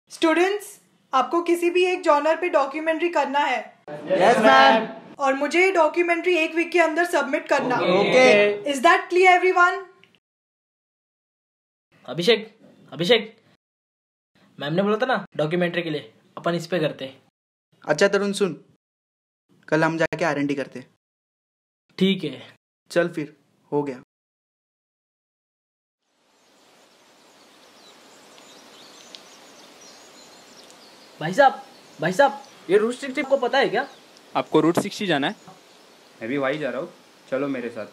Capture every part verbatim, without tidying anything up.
Students, आपको किसी भी एक जॉनर पे डॉक्यूमेंट्री करना है। Yes ma'am. और मुझे ये डॉक्यूमेंट्री एक वीक के अंदर सबमिट करना। Okay. Is that clear everyone? Abhishek Abhishek ma'am ने बोला था ना डॉक्यूमेंट्री के लिए अपन इस पे करते। अच्छा तरुण सुन, कल हम जाके आर एन डी करते। ठीक है चल फिर, हो गया। भाई साहब भाई साहब ये रूट सिक्सटी को पता है क्या? आपको रूट सिक्सटी जाना है? मैं भी वहीं जा रहा हूँ, चलो मेरे साथ।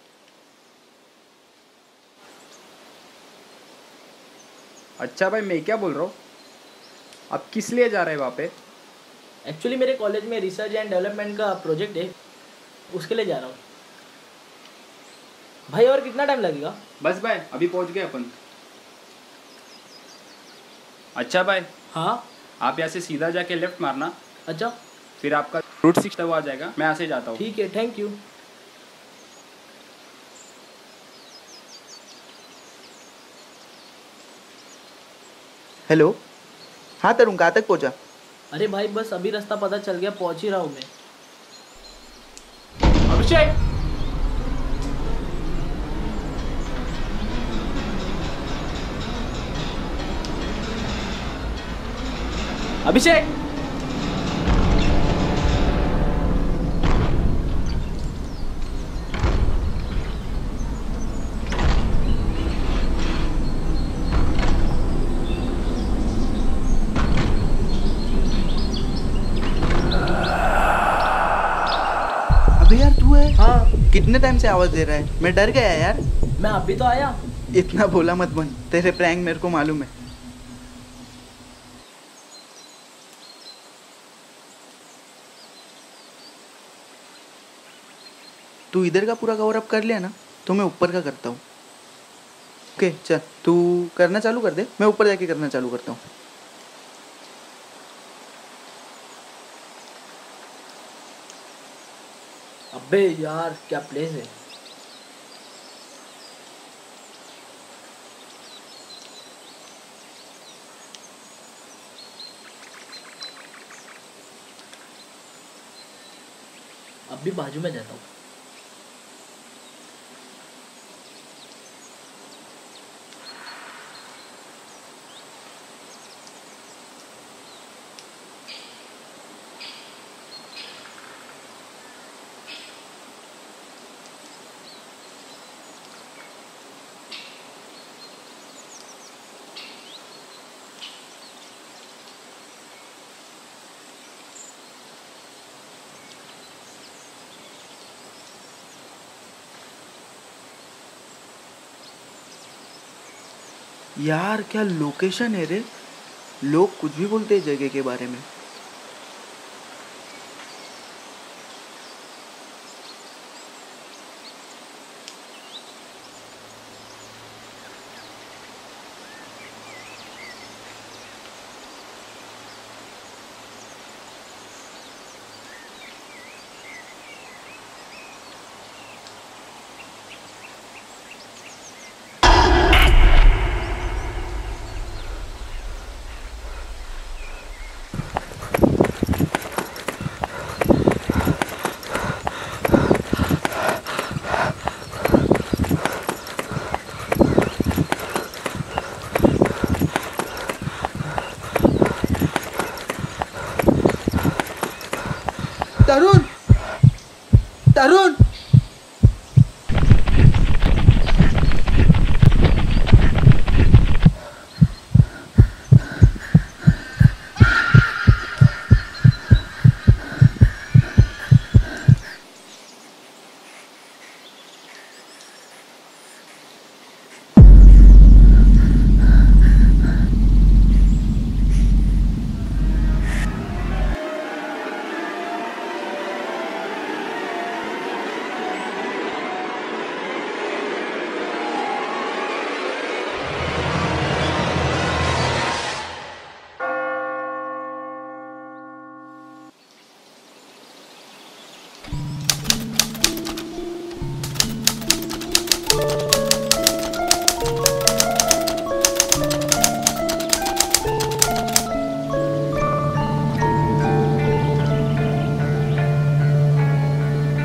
अच्छा भाई, मैं क्या बोल रहा हूँ, आप किस लिए जा रहे हैं वहाँ पे? एक्चुअली मेरे कॉलेज में रिसर्च एंड डेवलपमेंट का प्रोजेक्ट है, उसके लिए जा रहा हूँ। भाई और कितना टाइम लगेगा? बस भाई, अभी पहुँच गए अपन। अच्छा भाई, हाँ आप यहाँ से सीधा जाके लेफ्ट मारना, अच्छा फिर आपका रूट सिक्स आ जाएगा। मैं यहाँ से जाता हूँ। ठीक है, थैंक यू। हेलो, हाँ तरुण, कहाँ तक पहुँचा? अरे भाई बस अभी रास्ता पता चल गया, पहुँच ही रहा हूँ मैं। अभिषेक, अभिषेक अबे यार तू है? हाँ कितने टाइम से आवाज दे रहा है? मैं डर गया यार। मैं अभी तो आया। इतना भोला मत बन, तेरे प्रैंक मेरे को मालूम है। तू इधर का पूरा कवर अप कर लिया ना, तो मैं ऊपर का करता हूँ। ओके चल, तू करना चालू कर दे, मैं ऊपर जाके करना चालू करता हूँ। अबे यार क्या प्लेस है। अब भी बाजू में जाता हूँ। यार क्या लोकेशन है रे, लोग कुछ भी बोलते हैं जगह के बारे में। तरुण, तरुण,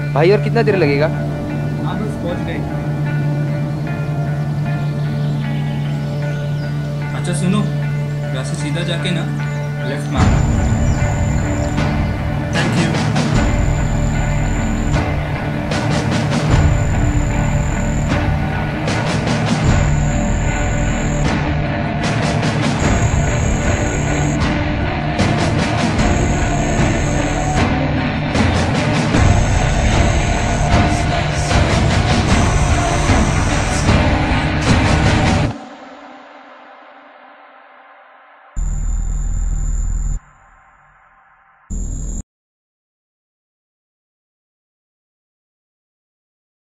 भाई और कितना देर लगेगा? हाँ बस पहुँच गए। अच्छा सुनो, यहाँ से सीधा जाके ना लेफ्ट में आना। Thank you.